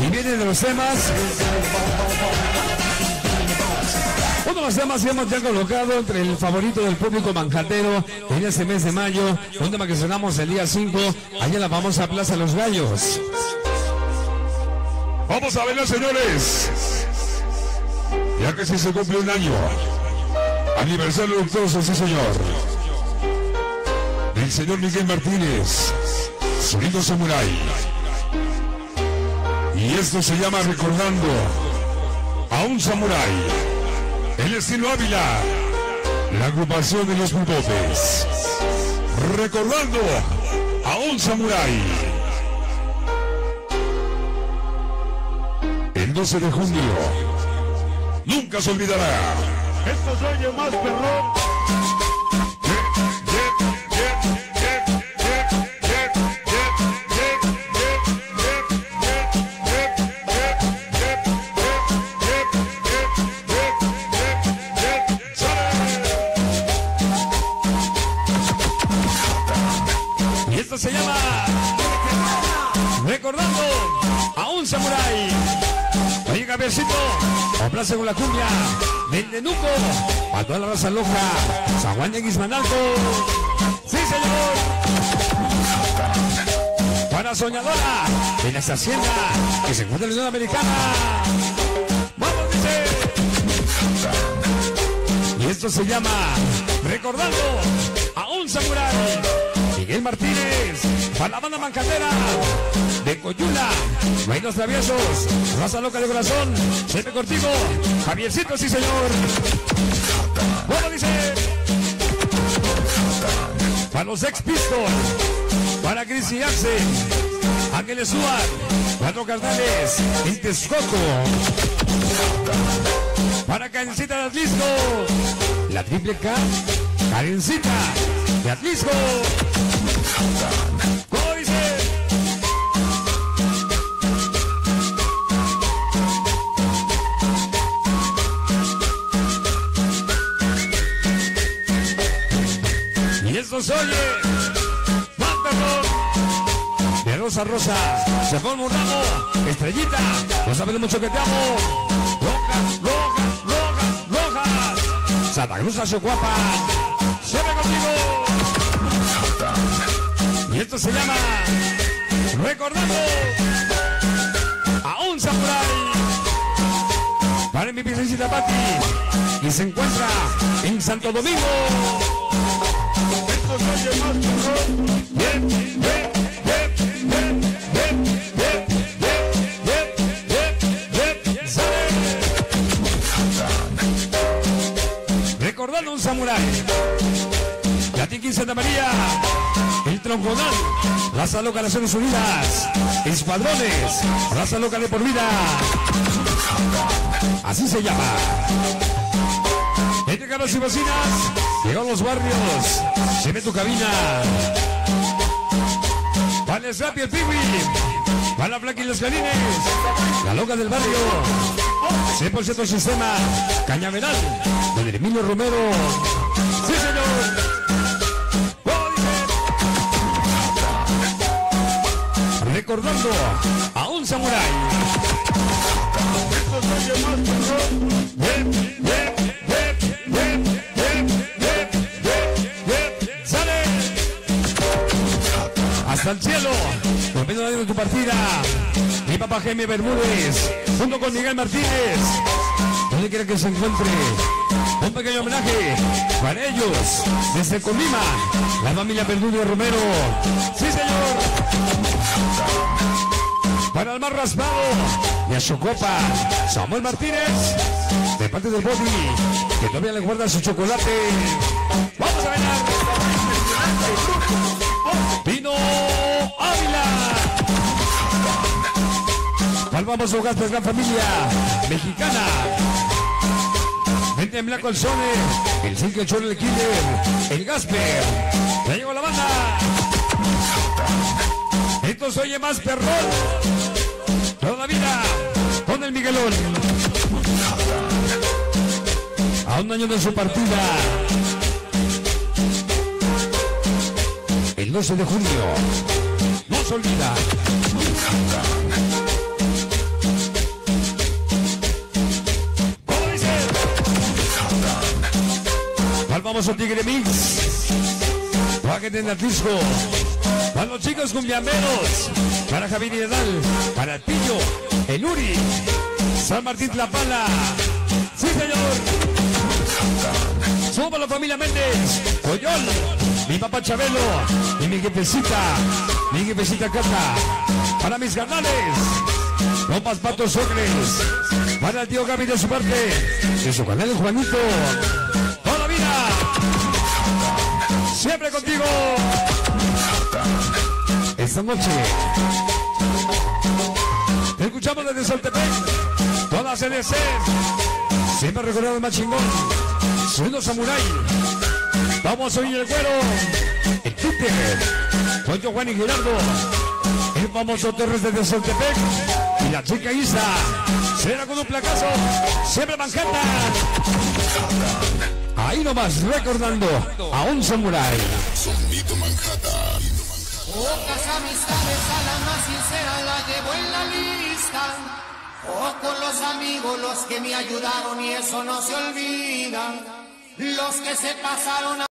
Y vienen de los temas. Uno de los temas que hemos ya colocado entre el favorito del público manjatero en este mes de mayo, un tema que sonamos el día 5, allá en la famosa Plaza Los Gallos. Vamos a verla, señores. Ya que sí se cumple un año. Aniversario luctuoso, sí señor. El señor Miguel Martínez, Sonido Samurai. Y esto se llama Recordando a un Samurái. El estilo Ávila, la agrupación de los Budotes. Recordando a un Samurái. El 12 de junio, nunca se olvidará. Esto se oye más perrón. Y esto se llama Recordando a un Samurái. Oye, Javiercito, complace con la cumbia del Nenuco, a toda la raza loca, San Juan de Guismanalco. Sí, señor. Para Soñadora, en esta hacienda que se encuentra en la Unión Americana. Vamos, dice. Y esto se llama Recordando a un Samurái. Miguel Martínez, para la banda manjatera de Coyula, Reinos Traviesos, raza loca de corazón, siempre contigo, Javiercito, sí señor. ¿Cómo dice? Para los Sex Pistols, para Chris y Axel, Ángeles Suar, Cuatro Carnales, en Texcoco, para Karencita de Atlisco, la triple K, Karencita de Atlisco. ¿Cómo dice? Y esto se oye más perrón. De Rosa Rosa se forma un ramo, estrellita, no sabes lo mucho que te amo. Rojas, rojas, rojas, rojas. Santa Cruz a su guapa, siempre contigo. Y esto se llama Recordando a un Samurái. Para mi princesita Pati, y se encuentra en Santo Domingo. Esto se oye más perrón. Bien, bien, bien, bien, bien, bien, bien, bien, sale. Recordando a un Samurái. Yatiquín Santa María, el Tronconal, raza loca de Naciones Unidas, Escuadrones, raza loca de por vida. Así se llama. Entre carros y bocinas, llegó a los barrios, se ve tu cabina. Para el Slappy, el Piwi, para la Flaky y los Canines, la loca del barrio, 100% sistema, Cañaveral, del Emilio Romero. Sí, señor. Recordando a un Samurái. Esto se oye más perrón. Bien, bien, bien, bien, bien, bien, bien, bien, sale. Hasta el cielo, volviendo a de tu partida. Mi papá Jaime Bermúdez, junto con Miguel Martínez. Donde quiera que se encuentre, un pequeño homenaje para ellos, desde Colima, la familia Bermúdez Romero. Sí, señor. Para el más raspado y a su copa, Samuel Martínez, de parte del Body, que todavía le guarda su chocolate. Vamos a bailar. Pino Ávila. ¿Cuál vamos a jugar por gran familia mexicana? Vente en blanco el Sone, el Zinc, el Cholo, el Killer, el Gasper. Ya llegó la banda. Esto se oye más perrón. Toda la vida con el Miguelón. A un año de su partida, el 12 de junio, no se olvida. famoso Tigre Mix. Paquete en Atisco. Para los chicos cumbiamberos. Para Javier Hidal. Para el Pillo. El Uri. San Martín Tlapala. Sí, señor. Somos la familia Méndez. Coyol. Mi papá Chabelo. Y mi jefecita. Mi jefecita Cata. Para mis canales. Lopas Patos Ocres. Para el tío Gaby de su parte. De su canal Juanito. Toda la vida. Siempre contigo. Esta noche. Te escuchamos desde Soltepec. Toda CDC. Siempre recordado el más chingón. Segundo Samurai. Vamos a oír el güero. El Twitter. Soy yo, Juan y Gerardo. El famoso Torres desde Soltepec. Y la chica Isa. Será con un placazo. Siempre Manhattan. Ahí nomás recordando a un samurái. Sonido Manhattan. Pocas amistades, a la más sincera la llevo en la lista. Pocos los amigos los que me ayudaron y eso no se olvida. Los que se pasaron a